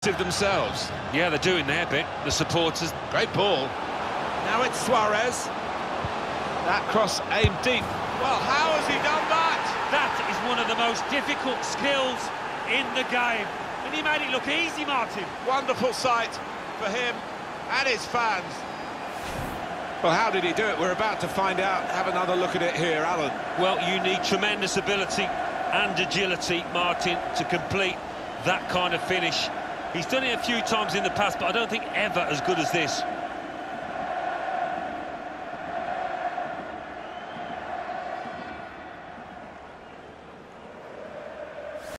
competitive themselves. Yeah, they're doing their bit, the supporters. Great ball. Now it's Suarez. That cross aimed deep. Well, how has he done that? That is one of the most difficult skills in the game. And he made it look easy, Martin. Wonderful sight for him and his fans. Well, how did he do it? We're about to find out. Have another look at it here, Alan. Well, you need tremendous ability and agility, Martin, to complete that kind of finish. He's done it a few times in the past, but I don't think ever as good as this.